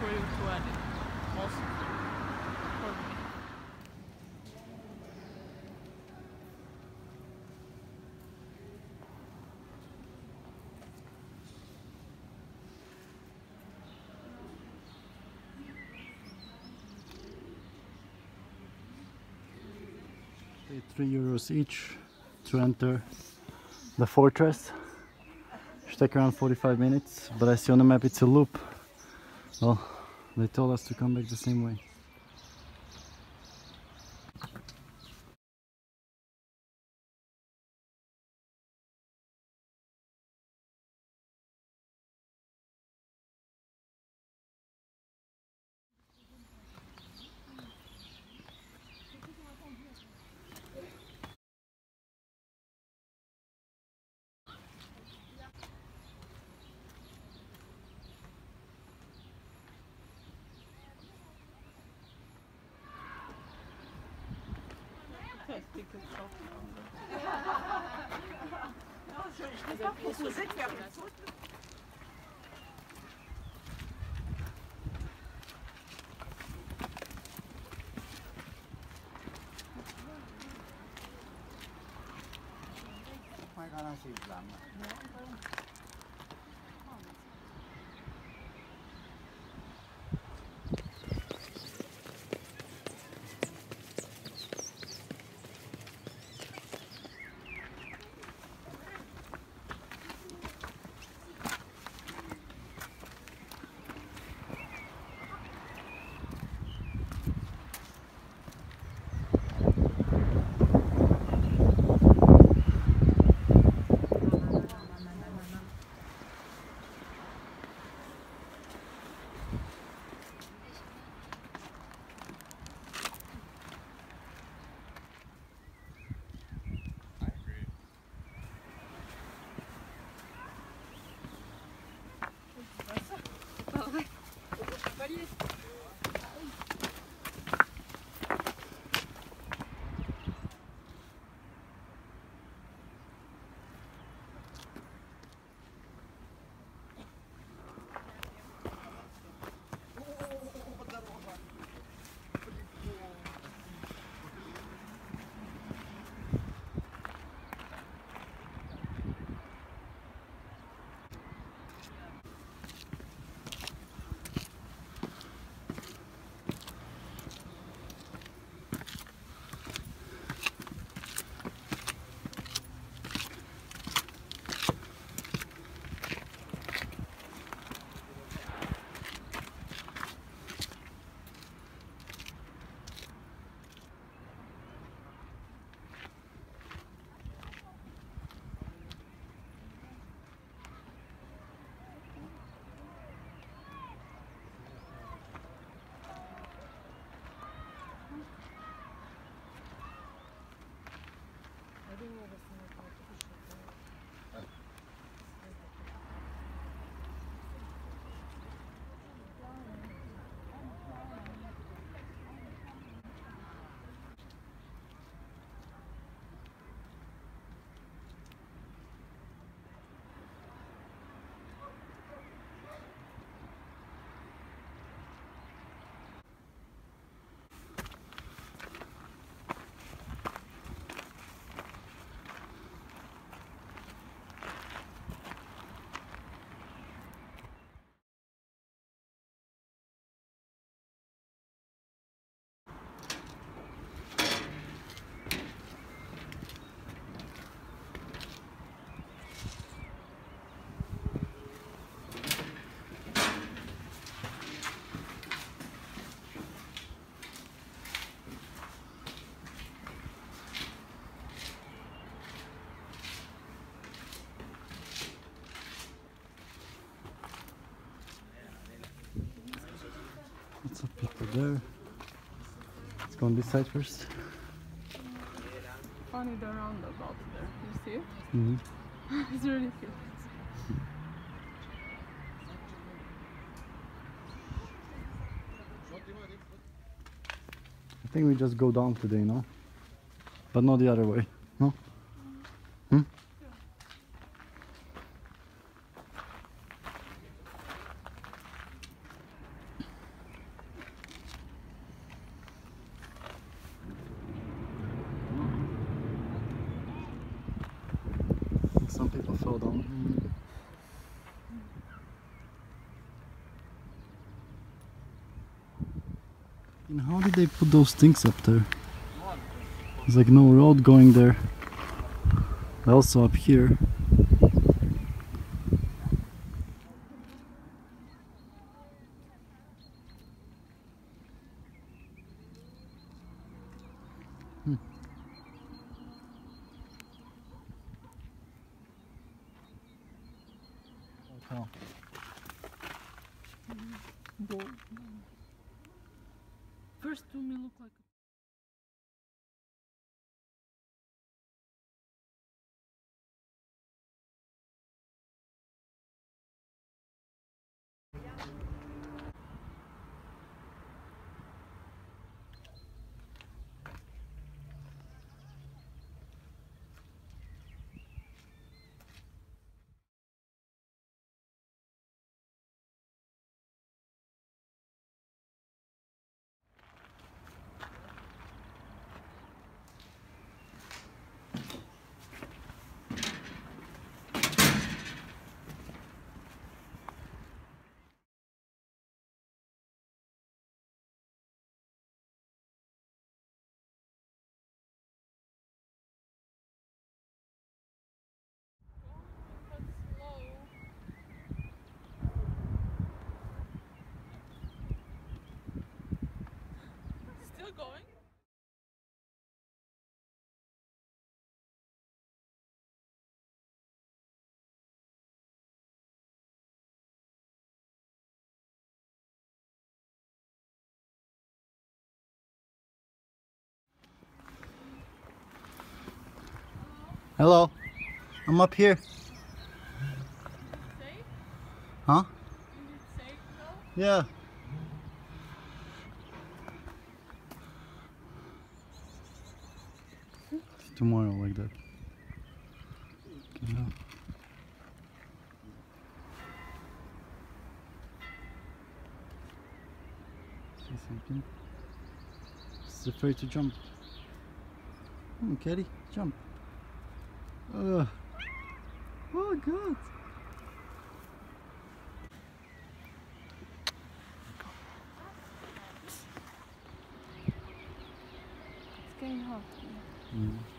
for you to add it. Also for me. Pay €3 each to enter the fortress. Should take around 45 minutes, but I see on the map it's a loop. Well, they told us to come back the same way. Lots of people there. Let's go on this side first. Funny the roundabout there, you see it? Mm-hmm. It's really cute. I think we just go down today, no? But not the other way, no? Hmm? Slow down. And how did they put those things up there? There's like no road going there. Also up here. Hotel. Go. First to me look like still going. Hello, I'm up here. Safe? Huh? Is it safe though? Yeah. It's tomorrow like that. Yeah. See something? She's afraid to jump. Come on, Kitty, jump. Oh God. It's getting hot. Mm.